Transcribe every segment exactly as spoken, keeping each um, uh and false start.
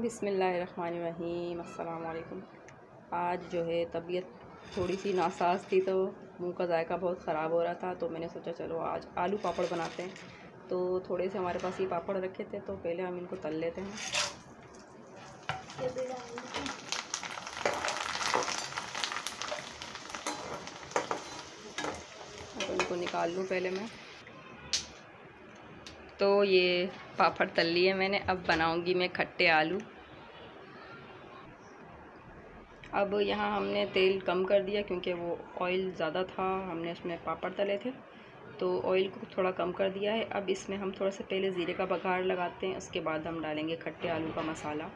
बिस्मिल्लाहिर्रहमानिर्रहीम। अस्सलाम वालेकुम। आज जो है तबीयत थोड़ी सी नासाज थी तो मुंह का जायका बहुत ख़राब हो रहा था, तो मैंने सोचा चलो आज आलू पापड़ बनाते हैं। तो थोड़े से हमारे पास ये पापड़ रखे थे, तो पहले हम इनको तल लेते हैं। तो इनको निकाल लूँ पहले मैं। तो ये पापड़ तल लिए मैंने, अब बनाऊंगी मैं खट्टे आलू। अब यहाँ हमने तेल कम कर दिया क्योंकि वो ऑयल ज़्यादा था, हमने इसमें पापड़ तले थे तो ऑयल को थोड़ा कम कर दिया है। अब इसमें हम थोड़ा सा पहले ज़ीरे का बघार लगाते हैं, उसके बाद हम डालेंगे खट्टे आलू का मसाला।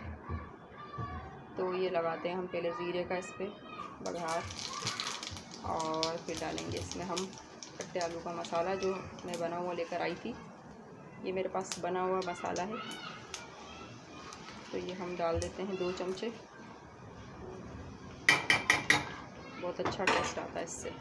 तो ये लगाते हैं हम पहले ज़ीरे का इस पर बघार, और फिर डालेंगे इसमें हम खट्टे आलू का मसाला जो मैं बना हुआ लेकर आई थी। ये मेरे पास बना हुआ मसाला है, तो ये हम डाल देते हैं दो चमचे। बहुत अच्छा टेस्ट आता है इससे।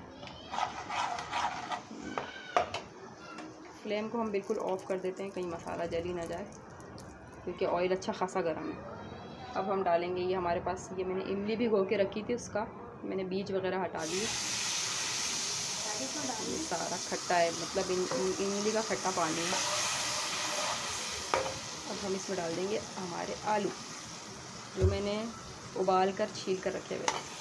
फ्लेम को हम बिल्कुल ऑफ़ कर देते हैं, कहीं मसाला जल ही ना जाए, क्योंकि ऑयल अच्छा खासा गर्म है। अब हम डालेंगे, ये हमारे पास ये मैंने इमली भी गो के रखी थी, उसका मैंने बीज वगैरह हटा दिए। ये सारा खट्टा है, मतलब इमली का खट्टा पानी है। अब हम इसमें डाल देंगे हमारे आलू जो मैंने उबाल कर छील कर रखे हुए थे।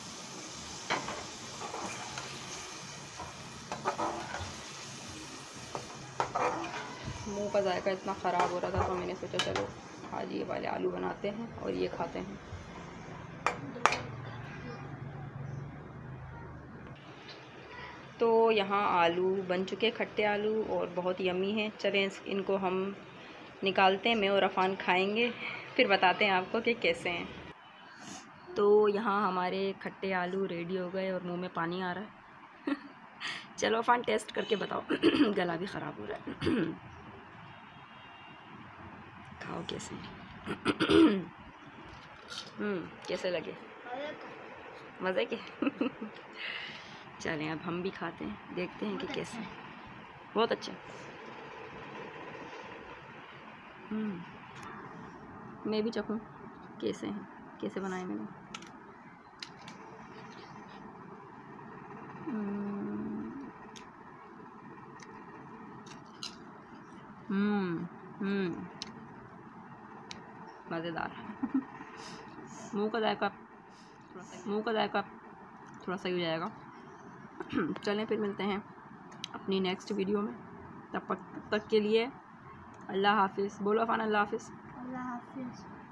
मुंह का जायका इतना ख़राब हो रहा था, तो मैंने सोचा चलो आज ये वाले आलू बनाते हैं और ये खाते हैं। तो यहाँ आलू बन चुके, खट्टे आलू, और बहुत यमी हैं। चलें इनको हम निकालते हैं, मैं और अफ़ान खाएंगे, फिर बताते हैं आपको कि कैसे हैं। तो यहाँ हमारे खट्टे आलू रेडी हो गए और मुंह में पानी आ रहा है। चलो अफ़ान टेस्ट करके बताओ। गला भी ख़राब हो रहा है। खाओ कैसे। हम्म कैसे लगे? मज़े के। चलें अब हम भी खाते हैं, देखते हैं कि कैसे। बहुत अच्छा। हम्म मैं भी चखूँ कैसे हैं, कैसे बनाए मैंने। हम्म हम्म मज़ेदार। मुंह का जायका मुंह का जायका थोड़ा सही हो जाएगा। चलें फिर मिलते हैं अपनी नेक्स्ट वीडियो में। तब तक तब तक के लिए अल्लाह हाफिज़। बोलो अफ़ान, अल्लाह हाफिज़। अल्लाह हाफिज़।